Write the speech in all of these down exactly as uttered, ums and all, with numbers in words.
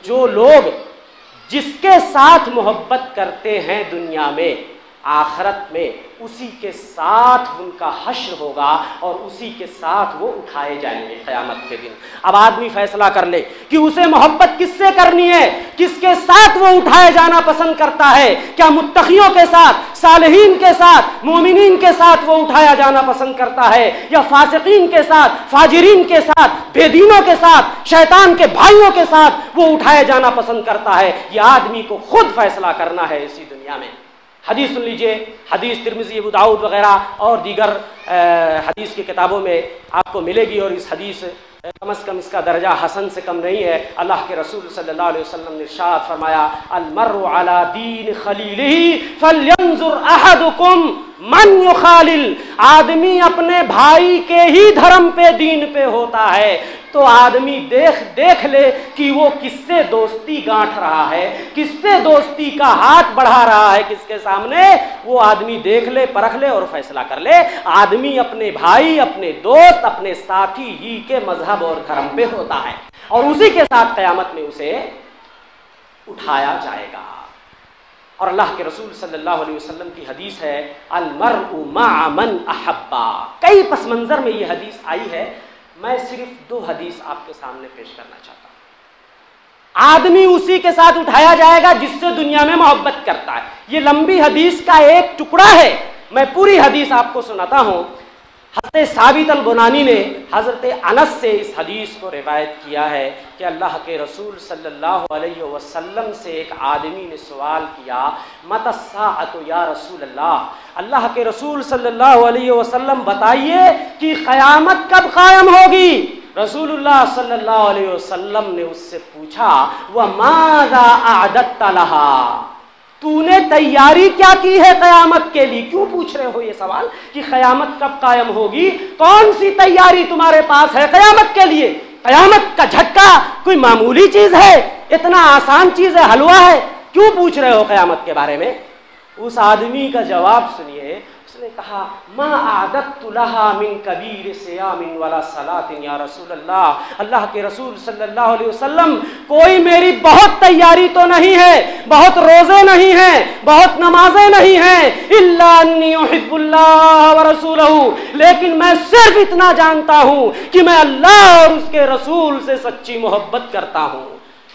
جو لوگ جس کے ساتھ محبت کرتے ہیں دنیا میں، آخرت میں اسی کے ساتھ ان کا حشر ہوگا اور اسی کے ساتھ وہ اٹھائے جائیں گے قیامت کے دن۔ اب آدمی فیصلہ کر لے کہ اسے محبت کس سے کرنی ہے، کس کے ساتھ وہ اٹھائے جانا پسند کرتا ہے۔ کیا متقیوں کے ساتھ، صالحین کے ساتھ، مومنین کے ساتھ وہ اٹھایا جانا پسند کرتا ہے، یا فاسقین کے ساتھ، فاجرین کے ساتھ، بے دینوں کے ساتھ، شیطان کے بھائیوں کے ساتھ وہ اٹھائے جانا پسند کرتا ہے؟ یہ آدمی کو خود فیصلہ کرنا ہے اسی دنیا میں۔ حدیث سن لیجئے، حدیث ترمذی، ابو داؤد وغیرہ اور دیگر حدیث کی کتابوں میں آپ کو ملے گی، اور اس حدیث کم از کم اس کا درجہ حسن سے کم نہیں ہے۔ اللہ کے رسول صلی اللہ علیہ وسلم نے ارشاد فرمایا، المرء علی دین خلیلہ فلینظر احدکم من یخالل۔ آدمی اپنے بھائی کے ہی دھرم پہ، دین پہ ہوتا ہے تو آدمی دیکھ دیکھ لے کہ وہ کس سے دوستی گانٹھ رہا ہے، کس سے دوستی کا ہاتھ بڑھا رہا ہے کس کے سامنے، وہ آدمی دیکھ لے، پرکھ لے اور فیصلہ کر لے۔ آدمی اپنے بھائی، اپنے دوست، اپنے ساتھی ہی کے مذہب اور دھرم پہ ہوتا ہے، اور اسی کے ساتھ قیامت میں اسے اٹھایا جائے گا۔ اور اللہ کے رسول صلی اللہ علیہ وسلم کی حدیث ہے، المرء مع من احبا۔ کئی پس منظر میں یہ حدیث آئی ہے، میں صرف دو حدیث آپ کے سامنے پیش کرنا چاہتا ہوں۔ آدمی اسی کے ساتھ اٹھایا جائے گا جس سے دنیا میں محبت کرتا ہے۔ یہ لمبی حدیث کا ایک ٹکڑا ہے، میں پوری حدیث آپ کو سناتا ہوں۔ حضرت ثابت البنانی نے حضرت انس سے اس حدیث کو روایت کیا ہے کہ اللہ کے رسول صلی اللہ علیہ وسلم سے ایک آدمی نے سوال کیا، متی الساعۃ یا رسول اللہ، اللہ کے رسول صلی اللہ علیہ وسلم بتائیے کہ قیامت کب قائم ہوگی؟ رسول اللہ صلی اللہ علیہ وسلم نے اس سے پوچھا، وَمَاذَا أَعْدَدْتَ لَهَا، تو نے تیاری کیا کی ہے قیامت کے لیے؟ کیوں پوچھ رہے ہو یہ سوال کہ قیامت کب قائم ہوگی؟ کون سی تیاری تمہارے پاس ہے قیامت کے لیے؟ قیامت کا جھٹکا کوئی معمولی چیز ہے؟ اتنا آسان چیز ہے، حلوہ ہے؟ کیوں پوچھ رہے ہو قیامت کے بارے میں؟ اس آدمی کا جواب سنیے، اس نے کہا، ما اعددت لها من کبیر صیام ولا صلاۃ یا رسول اللہ، اللہ کے رسول صلی اللہ علیہ وسلم، کوئی میری بہت تیاری تو نہیں ہے، بہت روزے نہیں ہیں، بہت نمازیں نہیں ہیں، الا انی احب اللہ ورسولہ، لیکن میں صرف اتنا جانتا ہوں کہ میں اللہ اور اس کے رسول سے سچی محبت کرتا ہوں،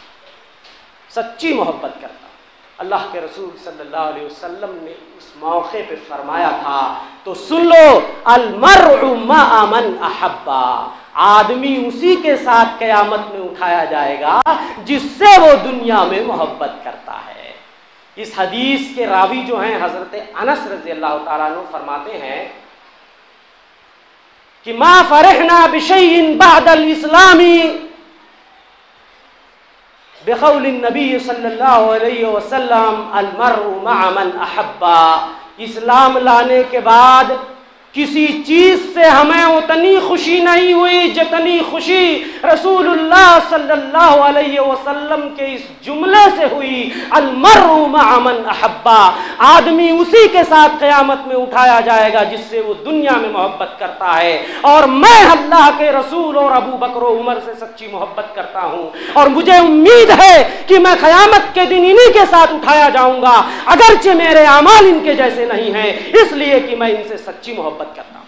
سچی محبت کرتا ہوں۔ اللہ کے رسول صلی اللہ علیہ وسلم نے اس موقع پہ فرمایا تھا تو سن لو، المرء مع من احبا، آدمی اسی کے ساتھ قیامت میں اٹھایا جائے گا جس سے وہ دنیا میں محبت کرتا ہے۔ اس حدیث کے راوی جو ہیں حضرت انس رضی اللہ تعالیٰ عنہ فرماتے ہیں کہ ما فرحنا بشیء بعد الاسلام بقول النبی صلی اللہ علیہ وسلم، المرء مع من احبا، اسلام لانے کے بعد کسی چیز سے ہمیں اتنی خوشی نہیں ہوئی جتنی خوشی رسول اللہ صلی اللہ علیہ وسلم کے اس جملے سے ہوئی، المرء مع من احبا، آدمی اسی کے ساتھ قیامت میں اٹھایا جائے گا جس سے وہ دنیا میں محبت کرتا ہے، اور میں اللہ کے رسول اور ابو بکر و عمر سے سچی محبت کرتا ہوں، اور مجھے امید ہے کہ میں قیامت کے دن انہی کے ساتھ اٹھایا جاؤں گا، اگرچہ میرے اعمال ان کے جیسے نہیں ہیں، اس لیے کہ میں ان سے سچی محبت کرتا ہوں۔